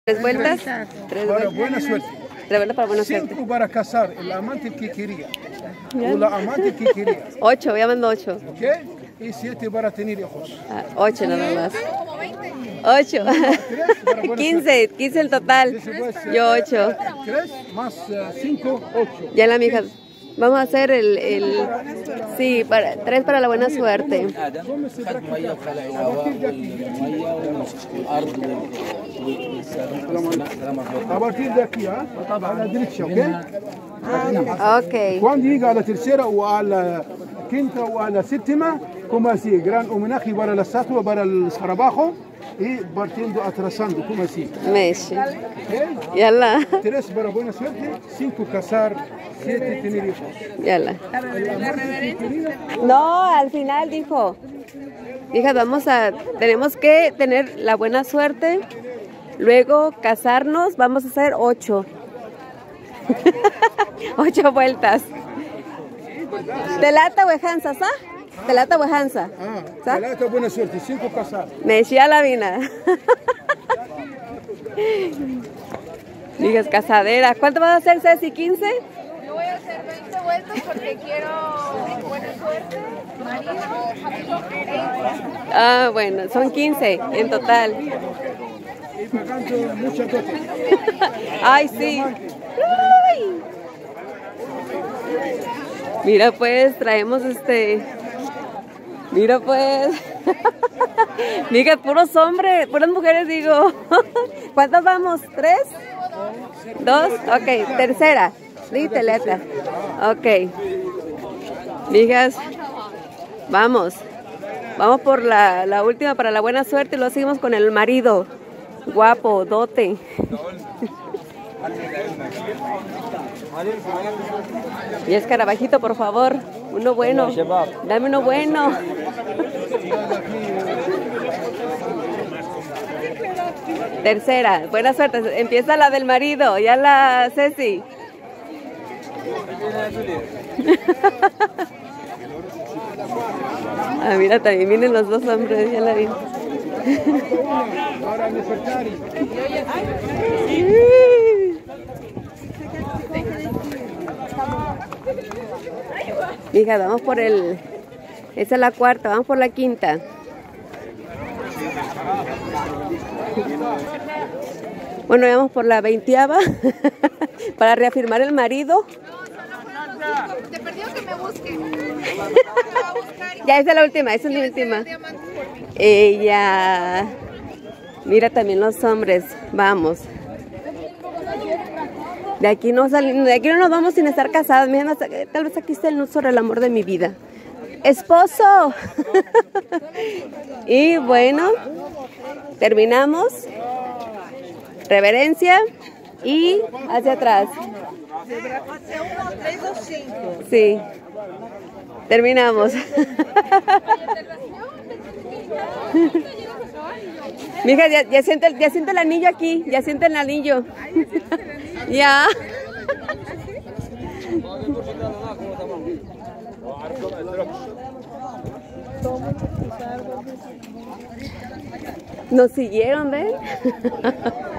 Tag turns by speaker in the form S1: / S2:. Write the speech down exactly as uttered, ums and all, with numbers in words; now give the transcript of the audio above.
S1: ¿Tres vueltas? Tres
S2: Para
S1: vueltas.
S2: buena suerte.
S1: Tres vueltas para buena suerte.
S2: Cinco para casar el amante que quería. O la amante que quería.
S1: Ocho, voy llamando ocho.
S2: ¿Ok? Y siete para tener hijos.
S1: Ah, ocho nada más. Ocho. Quince, quince el total. Yo ocho.
S2: Tres más eh, cinco, ocho.
S1: Ya la mija. Vamos a hacer el, el sí, para, tres para la buena suerte.
S2: A partir de aquí, ¿ah? A la derecha, ¿ok?
S1: Ok.
S2: Cuando llega a la tercera o a la quinta o a la séptima, como así, gran homenaje para la estatua, para el escarabajo y partiendo, atrasando, como así.
S1: Meshi.
S2: ¿Ok?
S1: Yala.
S2: Tres para buena suerte, cinco casar, siete tener hijos.
S1: Yala. No, al final dijo. Hija, vamos a, tenemos que tener la buena suerte, luego casarnos, vamos a hacer ocho. Ocho vueltas. Telata huejanza, ¿sa? Telata huejanza.
S2: Ah,
S1: ¿sa?
S2: telata buena suerte, cinco casar.
S1: Me decía la vina. Digas casadera. ¿Cuánto vas a hacer, Ceci? ¿quince?
S3: Yo voy a hacer veinte vueltas porque quiero buena suerte, marido,
S1: Ah, bueno, son quince en total.
S2: Y pagando muchas cosas.
S1: Ay, sí. Uy. Mira pues, traemos este... Mira pues. Mira, puros hombres, puras mujeres digo. ¿Cuántas vamos? ¿Tres? ¿Dos? Ok, tercera. Sí, teleta. Ok. Mijas, vamos. Vamos por la, la última para la buena suerte y luego seguimos con el marido. Guapo, dote. Y escarabajito, por favor. Uno bueno. Dame uno bueno. Tercera, buena suerte. Empieza la del marido. Ya la Ceci. Ah, mira, también vienen los dos hombres. Ya la vi. Hija, vamos por el... Esa es la cuarta, vamos por la quinta. Bueno, vamos por la veintiava para reafirmar el marido.
S3: te perdió que me busque.
S1: Ya, esa es la última, esa es la última. Ella... Mira también los hombres, vamos. De aquí no salimos, de aquí no nos vamos sin estar casados. Mira, tal vez aquí está el sobre el amor de mi vida. ¡Esposo! Y bueno, terminamos. Reverencia y hacia atrás. Sí. Terminamos. Mija, ya, ya, siento, ya siento el anillo aquí, ya siento el anillo. Ya. Nos siguieron, ¿ven?